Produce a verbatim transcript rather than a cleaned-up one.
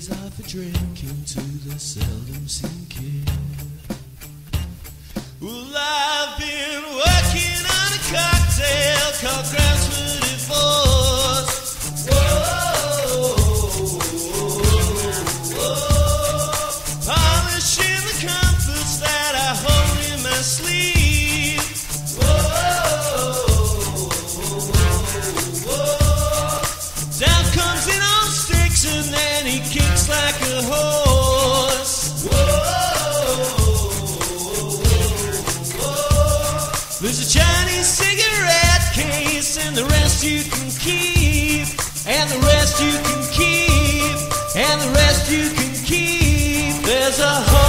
days are for drinking to the seldom seen care. Well, I've been working on a cocktail called Grounds for Divorce. Whoa, whoa, whoa. Polishing the comforts that I hold in my sleeve. Whoa, whoa. Down comes it on sticks and then he kicks like a horse. Whoa. There's a Chinese cigarette case and the rest you can keep, and the rest you can keep, and the rest you can keep. There's a